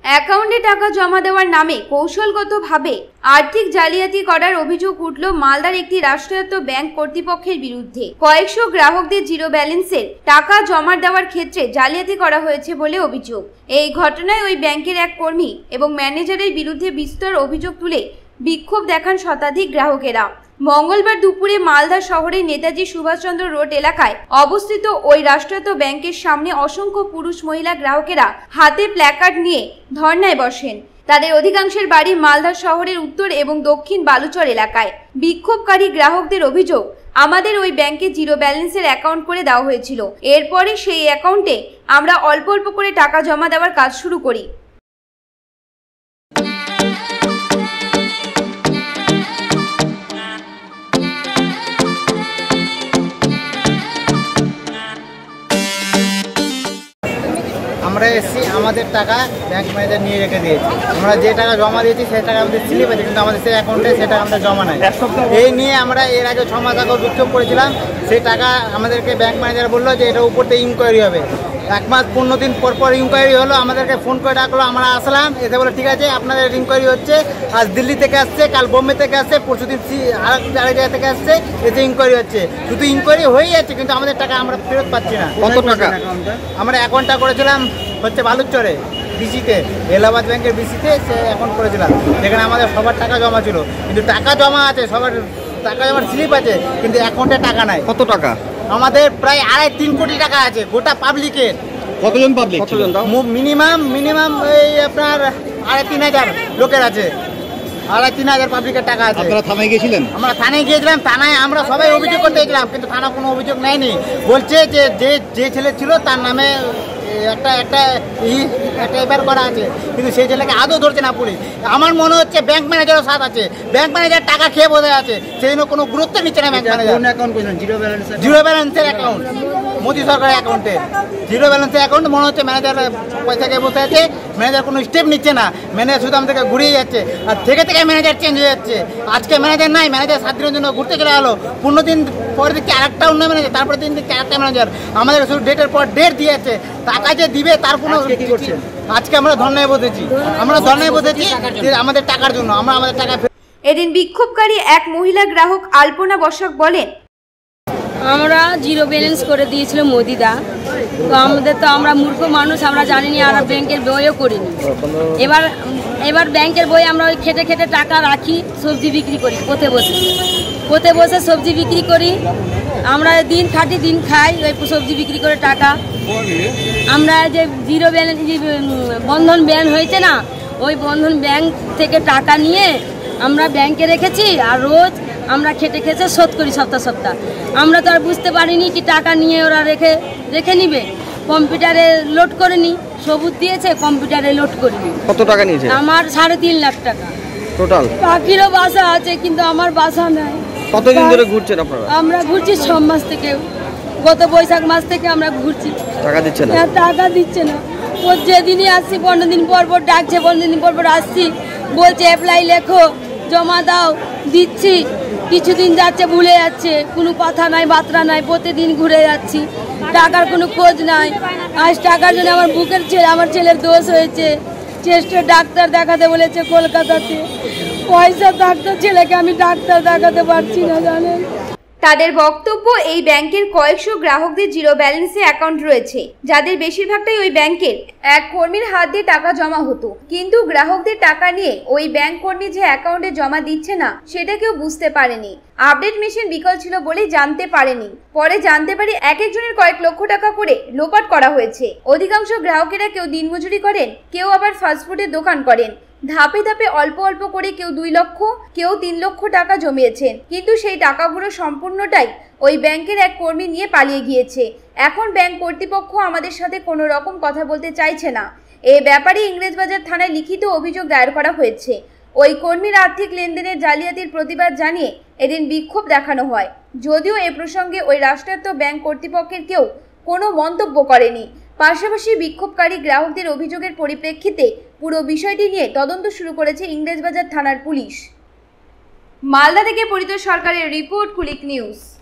অ্যাকাউন্টে টাকা জমা দেওয়ার নামে কৌশলগতভাবে আর্থিক জালিয়াতি করার অভিযোগ উঠল মালদার একটি রাষ্ট্রায়ত্ত ব্যাংক কর্তৃপক্ষের বিরুদ্ধে। কয়েকশো গ্রাহকদের জিরো ব্যালেন্সের টাকা জমা দেওয়ার ক্ষেত্রে জালিয়াতি করা হয়েছে বলে অভিযোগ। এই ঘটনায় ওই ব্যাংকের এক কর্মী এবং ম্যানেজারের বিরুদ্ধে বিস্তর অভিযোগ তুলে বিক্ষোভ দেখান শতাধিক গ্রাহকেরা। মঙ্গলবার দুপুরে মালদা শহরের নেতাজি সুভাষচন্দ্র রোড এলাকায় অবস্থিত ওই রাষ্ট্রায়ত্ত ব্যাংকের সামনে অসংখ্য পুরুষ মহিলা গ্রাহকেরা হাতে প্ল্যাকার্ড নিয়ে ধর্নায় বসেন। তাদের অধিকাংশের বাড়ি মালদা শহরের উত্তর এবং দক্ষিণ বালুচর এলাকায়। বিক্ষোভকারী গ্রাহকদের অভিযোগ, আমাদের ওই ব্যাংকে জিরো ব্যালেন্সের অ্যাকাউন্ট করে দেওয়া হয়েছিল, এরপরে সেই অ্যাকাউন্টে আমরা অল্প অল্প করে টাকা জমা দেওয়ার কাজ শুরু করি। আমরা এসেছি, আমাদের টাকা ব্যাংক ম্যানেজার নিয়ে রেখে দিয়েছি। আমরা যে টাকা জমা দিয়েছি সেই টাকা আমাদের স্লিপ আছে, কিন্তু আমাদের সেই অ্যাকাউন্টে সেই টাকা আমাদের জমা নাই। এই নিয়ে আমরা এর আগে 6 মাস আগে বিক্ষোভ করেছিলাম। সেই টাকা আমাদেরকে ব্যাংক ম্যানেজার বললো যে এটা উপর থেকে ইনকোয়ারি হবে। 1 মাস 15 দিন পর ইনকোয়ারি হলো, আমাদেরকে ফোন করে ডাকলো, আমরা আসলাম। এসে বলে ঠিক আছে আপনাদের ইনকোয়ারি হচ্ছে, আজ দিল্লি থেকে আসছে, কাল বোম্বে থেকে আসছে, পরশুদিন আরেক জায়গা থেকে আসছে, এতে ইনকোয়ারি হচ্ছে। শুধু ইনকোয়ারি হয়ে যাচ্ছে, কিন্তু আমাদের টাকা আমরা ফেরত পাচ্ছি না। কত টাকা? আমরা অ্যাকাউন্টটা করেছিলাম হচ্ছে বালুচরে বিসিতে, এলাহাবাদ ব্যাংকের বিসিতে সে অ্যাকাউন্ট করেছিলাম, যেখানে আমাদের সবার টাকা জমা ছিল। কিন্তু টাকা জমা আছে, সবার টাকা জমার স্লিপ আছে, কিন্তু অ্যাকাউন্টে টাকা নাই। কত টাকা? আমাদের প্রায় 2.5-3 কোটি টাকা আছে গোটা পাবলিকের। কতজন পাবলিক? মিনিমাম এই আপনার 3.5 হাজার লোকের আছে। 3.5 হাজার পাবলিকের টাকা আছে। আপনারা থানায় গিয়েছিলেন? আমরা থানায় গিয়েছিলাম। থানায় আমরা সবাই অভিযোগ করতে গেছিলাম, কিন্তু থানা কোনো অভিযোগ নেয়নি। বলছে যে ছেলে ছিল তার নামে একটা এফআইআর করা আছে, কিন্তু সেই ছেলেকে আদৌ ধরছে না পুলিশ। আমার মনে হচ্ছে ব্যাংক ম্যানেজারও সাথ আছে, ব্যাংক ম্যানেজার টাকা খেয়ে বোঝা আছে, সেই জন্য কোনো গুরুত্ব নিচ্ছে না ব্যাংক ম্যানেজার। জিরো ব্যালেন্সের অ্যাকাউন্ট, মোদী সরকারের অ্যাকাউন্টে জিরো ব্যালেন্সের অ্যাকাউন্ট। মনে হচ্ছে ম্যানেজার পয়সা খেয়ে বসে আছে, ম্যানেজার কোনো স্টেপ নিচ্ছে না, ম্যানেজার শুধু আমাদেরকে ঘুরিয়ে যাচ্ছে, আর থেকে ম্যানেজার চেঞ্জ হয়ে যাচ্ছে। আজকে ম্যানেজার নাই, ম্যানেজার 7 দিনের জন্য ঘুরতে চলে গেলো। 15 দিন পরে দেখছি আরেকটা অন্য ম্যানেজার, তারপরে দিন দেখছি আরেকটা ম্যানেজার। আমাদের শুধু ডেটের পর ডেট দিয়েছে, টাকা যে দিবে তার কোনো কি করছে। আজকে আমরা ধর্নায় বসেছি, আমাদের টাকার জন্য। আমরা আমাদের টাকা। এদিন বিক্ষোভকারী এক মহিলা গ্রাহক আলপনা বসাক বলেন, আমরা জিরো ব্যালেন্স করে দিয়েছিল মোদিদা, তো আমরা মূর্খ মানুষ, আমরা জানিনি, আর ব্যাংকের বইও করিনি। এবার ব্যাংকের বই আমরা ওই খেটে টাকা রাখি, সবজি বিক্রি করি, পথে বসে সবজি বিক্রি করি। আমরা দিন খাটি দিন খাই, ওই সবজি বিক্রি করে টাকা। আমরা যে জিরো ব্যালেন্স বন্ধন ব্যাংক হয়েছে না, ওই বন্ধন ব্যাংক থেকে টাকা নিয়ে আমরা ব্যাংকে রেখেছি, আর রোজ আমরা খেটে শোধ করি সপ্তাহ। আমরা তো আর বুঝতে পারিনি কি টাকা নিয়ে ওরা রেখে নিবে। কম্পিউটারে লোড করে নি, সবুজ দিয়েছে, কম্পিউটারে লোড করে নি। কত টাকা নিয়েছে? আমার 3.5 লাখ টাকা টোটাল। বাকিরও বাসা আছে, কিন্তু আমার বাসা নাই। কতদিন ধরে ঘুরছেন আপনারা? আমরা ঘুরছি 6 মাস থেকে, গত বৈশাখ মাস থেকে আমরা ঘুরছি। টাকা দিচ্ছে না? টাকা দিচ্ছে না। ও যেদিনই আসছি 15 দিন পর ডাকছে, 15 দিন পর আসছি, বলছে অ্যাপ্লাই লেখো, জমা দাও, দিচ্ছি। কিছুদিন যাচ্ছে, ভুলে যাচ্ছে, কোনো কথা নাই, বার্তা নাই, প্রতিদিন ঘুরে যাচ্ছি, টাকার কোনো খোঁজ নাই। আজ টাকার জন্য আমার ছেলের দোষ হয়েছে, চেস্টের ডাক্তার দেখাতে বলেছে কলকাতাতে, পয়সা থাকতো ছেলেকে আমি ডাক্তার দেখাতে পারছি না, জানেন। তাদের বক্তব্য, এই ব্যাংকের কয়েকশো গ্রাহকদের জিরো ব্যালেন্সে অ্যাকাউন্ট রয়েছে, যাদের বেশিরভাগটাই ওই ব্যাংকের এক কর্মীর হাত দিয়ে টাকা জমা হতো, কিন্তু গ্রাহকদের টাকা নিয়ে ওই ব্যাংক কর্মী যে অ্যাকাউন্টে জমা দিচ্ছে না সেটা কেউ বুঝতে পারেনি। আপডেট মেশিন বিকল ছিল বলেই জানতে পারেনি। পরে জানতে পারি এক একজনের কয়েক লক্ষ টাকা করে লোপাট করা হয়েছে। অধিকাংশ গ্রাহকেরা কেউ দিনমজুরি করেন, কেউ আবার ফাস্টফুডের দোকান করেন। ধাপে ধাপে অল্প অল্প করে কেউ 2 লক্ষ, কেউ 3 লক্ষ টাকা জমিয়েছেন, কিন্তু সেই টাকাগুলো সম্পূর্ণটাই ওই ব্যাংকের এক কর্মী নিয়ে পালিয়ে গিয়েছে। এখন ব্যাংক কর্তৃপক্ষ আমাদের সাথে কোনো রকম কথা বলতে চাইছে না। এ ব্যাপারে ইংরেজবাজার থানায় লিখিত অভিযোগ দায়ের করা হয়েছে। ওই কর্মীর আর্থিক লেনদেনের জালিয়াতির প্রতিবাদ জানিয়ে এদিন বিক্ষোভ দেখানো হয়। যদিও এ প্রসঙ্গে ওই রাষ্ট্রায়ত্ত ব্যাংক কর্তৃপক্ষের কেউ কোনো মন্তব্য করেনি। পাশাপাশি বিক্ষোভকারী গ্রাহকদের অভিযোগের পরিপ্রেক্ষিতে পুরো বিষয়টি নিয়ে তদন্ত শুরু করেছে ইংরেজবাজার থানার পুলিশ। মালদা থেকে পরিতোষ সরকারের রিপোর্ট, কুলিক নিউজ।